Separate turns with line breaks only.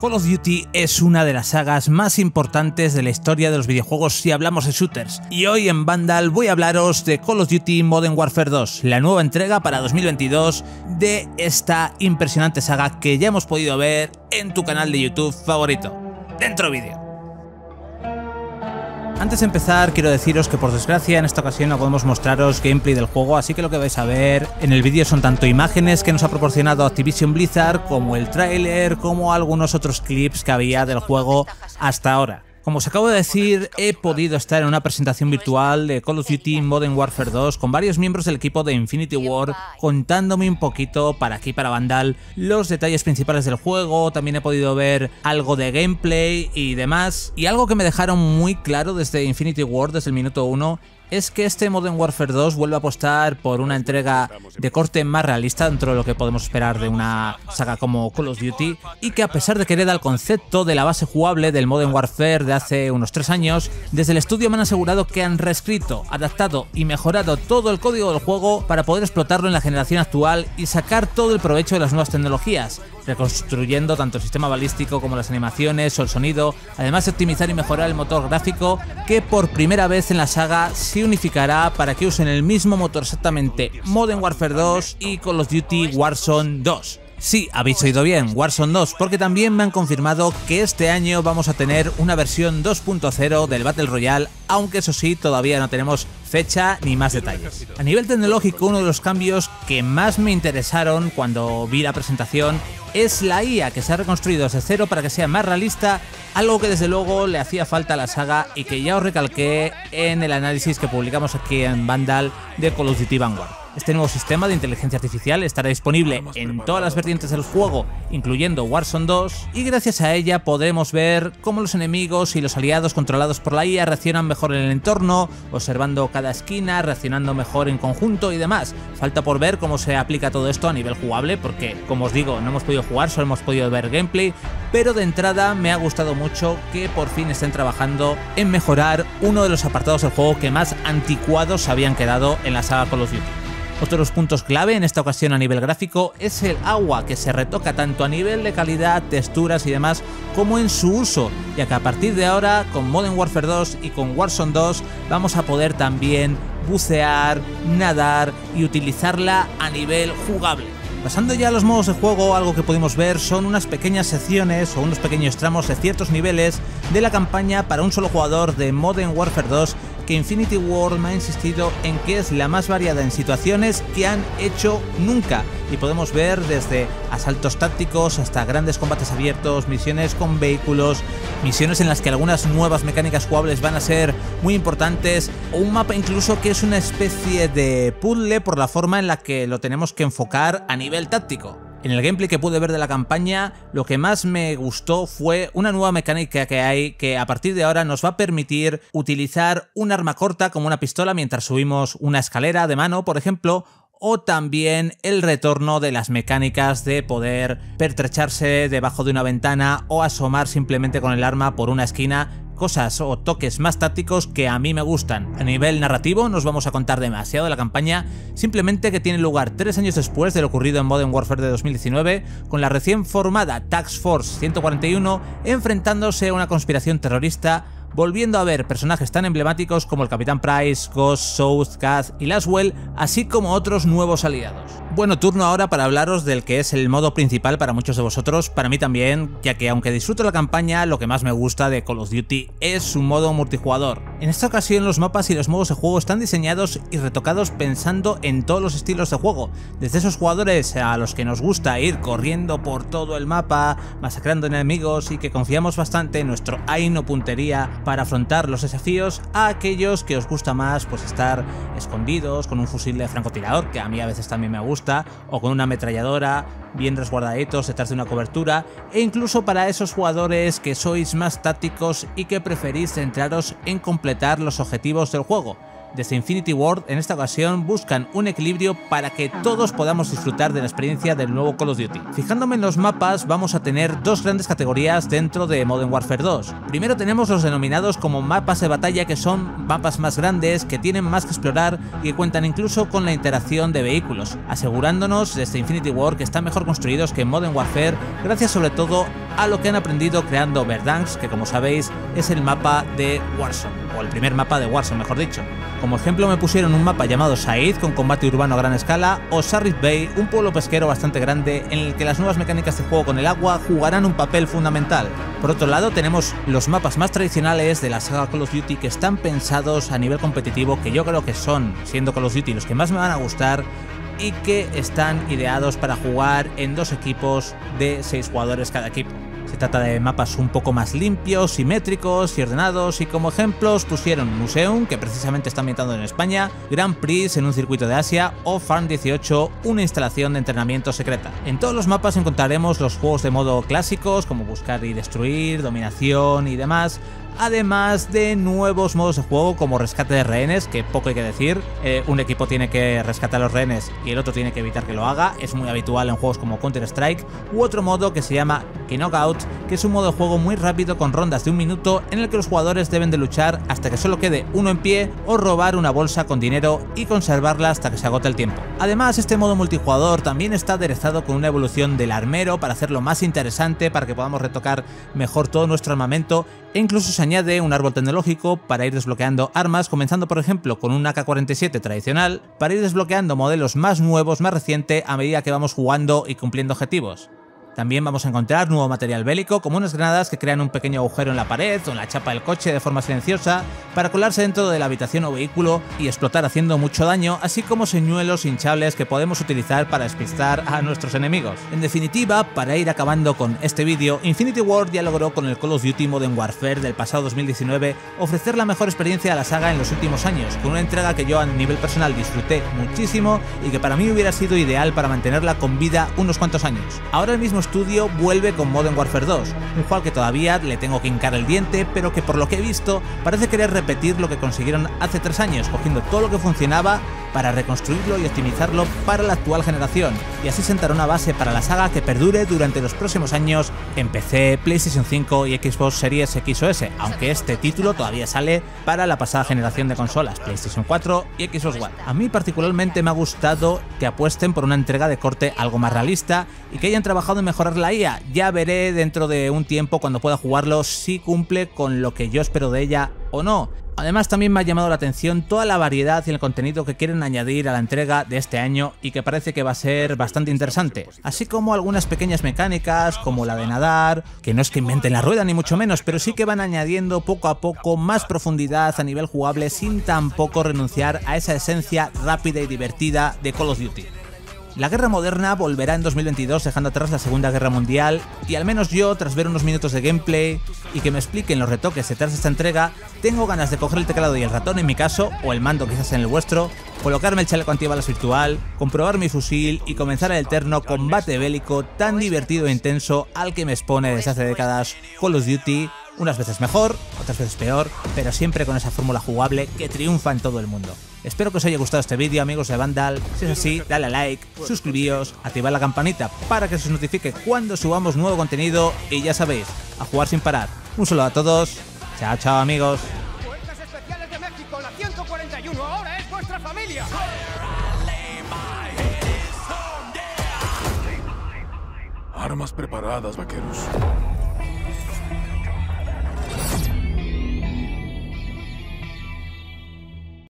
Call of Duty es una de las sagas más importantes de la historia de los videojuegos si hablamos de shooters, y hoy en Vandal voy a hablaros de Call of Duty Modern Warfare 2, la nueva entrega para 2022 de esta impresionante saga que ya hemos podido ver en tu canal de YouTube favorito. Dentro vídeo. Antes de empezar quiero deciros que por desgracia en esta ocasión no podemos mostraros gameplay del juego, así que lo que vais a ver en el vídeo son tanto imágenes que nos ha proporcionado Activision Blizzard como el tráiler, como algunos otros clips que había del juego hasta ahora. Como os acabo de decir, he podido estar en una presentación virtual de Call of Duty Modern Warfare 2 con varios miembros del equipo de Infinity Ward contándome un poquito para aquí para Vandal los detalles principales del juego. También he podido ver algo de gameplay y demás, y algo que me dejaron muy claro desde Infinity Ward desde el minuto 1 es que este Modern Warfare 2 vuelve a apostar por una entrega de corte más realista dentro de lo que podemos esperar de una saga como Call of Duty, y que a pesar de que hereda el concepto de la base jugable del Modern Warfare de hace unos 3 años, desde el estudio me han asegurado que han reescrito, adaptado y mejorado todo el código del juego para poder explotarlo en la generación actual y sacar todo el provecho de las nuevas tecnologías, reconstruyendo tanto el sistema balístico como las animaciones o el sonido, además de optimizar y mejorar el motor gráfico, que por primera vez en la saga se unificará para que usen el mismo motor exactamente Modern Warfare 2 y Call of Duty Warzone 2. Sí, habéis oído bien, Warzone 2, porque también me han confirmado que este año vamos a tener una versión 2.0 del Battle Royale, aunque eso sí, todavía no tenemos fecha ni más detalles. A nivel tecnológico, uno de los cambios que más me interesaron cuando vi la presentación es la IA, que se ha reconstruido desde cero para que sea más realista, algo que desde luego le hacía falta a la saga y que ya os recalqué en el análisis que publicamos aquí en Vandal de Call of Duty Vanguard. Este nuevo sistema de inteligencia artificial estará disponible en todas las vertientes del juego, incluyendo Warzone 2, y gracias a ella podremos ver cómo los enemigos y los aliados controlados por la IA reaccionan mejor en el entorno, observando cada esquina, reaccionando mejor en conjunto y demás. Falta por ver cómo se aplica todo esto a nivel jugable, porque como os digo, no hemos podido jugar, solo hemos podido ver gameplay, pero de entrada me ha gustado mucho que por fin estén trabajando en mejorar uno de los apartados del juego que más anticuados habían quedado en la saga Call of Duty. Otro de los puntos clave en esta ocasión a nivel gráfico es el agua, que se retoca tanto a nivel de calidad, texturas y demás como en su uso, ya que a partir de ahora con Modern Warfare 2 y con Warzone 2 vamos a poder también bucear, nadar y utilizarla a nivel jugable. Pasando ya a los modos de juego, algo que pudimos ver son unas pequeñas secciones o unos pequeños tramos de ciertos niveles de la campaña para un solo jugador de Modern Warfare 2, que Infinity Ward me ha insistido en que es la más variada en situaciones que han hecho nunca, y podemos ver desde asaltos tácticos hasta grandes combates abiertos, misiones con vehículos, misiones en las que algunas nuevas mecánicas jugables van a ser muy importantes, o un mapa incluso que es una especie de puzzle por la forma en la que lo tenemos que enfocar a nivel táctico. En el gameplay que pude ver de la campaña, lo que más me gustó fue una nueva mecánica que hay, que a partir de ahora nos va a permitir utilizar un arma corta como una pistola mientras subimos una escalera de mano, por ejemplo, o también el retorno de las mecánicas de poder pertrecharse debajo de una ventana o asomar simplemente con el arma por una esquina. Cosas o toques más tácticos que a mí me gustan. A nivel narrativo no os vamos a contar demasiado de la campaña, simplemente que tiene lugar 3 años después de lo ocurrido en Modern Warfare de 2019, con la recién formada Task Force 141 enfrentándose a una conspiración terrorista, volviendo a ver personajes tan emblemáticos como el Capitán Price, Ghost, South, Kaz y Laswell, así como otros nuevos aliados. Bueno, turno ahora para hablaros del que es el modo principal para muchos de vosotros, para mí también, ya que aunque disfruto la campaña, lo que más me gusta de Call of Duty es su modo multijugador. En esta ocasión los mapas y los modos de juego están diseñados y retocados pensando en todos los estilos de juego, desde esos jugadores a los que nos gusta ir corriendo por todo el mapa, masacrando enemigos y que confiamos bastante en nuestro aim o puntería para afrontar los desafíos, a aquellos que os gusta más pues estar escondidos con un fusil de francotirador, que a mí a veces también me gusta, o con una ametralladora bien resguardaditos detrás de una cobertura, e incluso para esos jugadores que sois más tácticos y que preferís centraros en completar los objetivos del juego. Desde Infinity Ward en esta ocasión buscan un equilibrio para que todos podamos disfrutar de la experiencia del nuevo Call of Duty. Fijándome en los mapas, vamos a tener dos grandes categorías dentro de Modern Warfare 2. Primero tenemos los denominados como mapas de batalla, que son mapas más grandes, que tienen más que explorar y que cuentan incluso con la interacción de vehículos, asegurándonos desde Infinity Ward que están mejor construidos que en Modern Warfare, gracias sobre todo a lo que han aprendido creando Verdansk, que como sabéis es el mapa de Warzone, o el primer mapa de Warzone mejor dicho. Como ejemplo me pusieron un mapa llamado Said con combate urbano a gran escala, o Sarif Bay, un pueblo pesquero bastante grande en el que las nuevas mecánicas de juego con el agua jugarán un papel fundamental. Por otro lado tenemos los mapas más tradicionales de la saga Call of Duty que están pensados a nivel competitivo, que yo creo que son, siendo Call of Duty, los que más me van a gustar y que están ideados para jugar en 2 equipos de 6 jugadores cada equipo. Se trata de mapas un poco más limpios, simétricos y ordenados, y como ejemplos pusieron Museum, que precisamente está ambientado en España, Grand Prix en un circuito de Asia, o Farm 18, una instalación de entrenamiento secreta. En todos los mapas encontraremos los juegos de modo clásicos, como buscar y destruir, dominación y demás, además de nuevos modos de juego como rescate de rehenes, que poco hay que decir, un equipo tiene que rescatar a los rehenes y el otro tiene que evitar que lo haga, es muy habitual en juegos como Counter-Strike, u otro modo que se llama Knockout, que es un modo de juego muy rápido con rondas de 1 minuto en el que los jugadores deben de luchar hasta que solo quede uno en pie o robar una bolsa con dinero y conservarla hasta que se agote el tiempo. Además, este modo multijugador también está aderezado con una evolución del armero para hacerlo más interesante, para que podamos retocar mejor todo nuestro armamento, e incluso se añade un árbol tecnológico para ir desbloqueando armas, comenzando por ejemplo con un AK-47 tradicional, para ir desbloqueando modelos más nuevos, más recientes a medida que vamos jugando y cumpliendo objetivos. También vamos a encontrar nuevo material bélico, como unas granadas que crean un pequeño agujero en la pared o en la chapa del coche de forma silenciosa para colarse dentro de la habitación o vehículo y explotar haciendo mucho daño, así como señuelos hinchables que podemos utilizar para despistar a nuestros enemigos. En definitiva, para ir acabando con este vídeo, Infinity Ward ya logró con el Call of Duty Modern Warfare del pasado 2019 ofrecer la mejor experiencia a la saga en los últimos años, con una entrega que yo a nivel personal disfruté muchísimo y que para mí hubiera sido ideal para mantenerla con vida unos cuantos años. Ahora el mismo estudio vuelve con Modern Warfare 2, un juego al que todavía le tengo que hincar el diente, pero que por lo que he visto parece querer repetir lo que consiguieron hace 3 años, cogiendo todo lo que funcionaba para reconstruirlo y optimizarlo para la actual generación, y así sentar una base para la saga que perdure durante los próximos años en PC, PlayStation 5 y Xbox Series X o S, aunque este título todavía sale para la pasada generación de consolas, PlayStation 4 y Xbox One. A mí particularmente me ha gustado que apuesten por una entrega de corte algo más realista y que hayan trabajado en mejorar la IA. Ya veré dentro de un tiempo, cuando pueda jugarlo, si cumple con lo que yo espero de ella o no. Además, también me ha llamado la atención toda la variedad y el contenido que quieren añadir a la entrega de este año y que parece que va a ser bastante interesante, así como algunas pequeñas mecánicas como la de nadar, que no es que inventen la rueda ni mucho menos, pero sí que van añadiendo poco a poco más profundidad a nivel jugable sin tampoco renunciar a esa esencia rápida y divertida de Call of Duty. La guerra moderna volverá en 2022 dejando atrás la Segunda Guerra Mundial, y al menos yo, tras ver unos minutos de gameplay y que me expliquen los retoques detrás de esta entrega, tengo ganas de coger el teclado y el ratón en mi caso, o el mando quizás en el vuestro, colocarme el chaleco antibalas virtual, comprobar mi fusil y comenzar el eterno combate bélico tan divertido e intenso al que me expone desde hace décadas Call of Duty, unas veces mejor, otras veces peor, pero siempre con esa fórmula jugable que triunfa en todo el mundo. Espero que os haya gustado este vídeo, amigos de Vandal. Si es así, dale a like, suscribíos, activad la campanita para que se os notifique cuando subamos nuevo contenido y ya sabéis, a jugar sin parar. Un saludo a todos, chao chao amigos.
Fuerzas Especiales de México, la 141, ahora es vuestra familia.
Armas preparadas, vaqueros.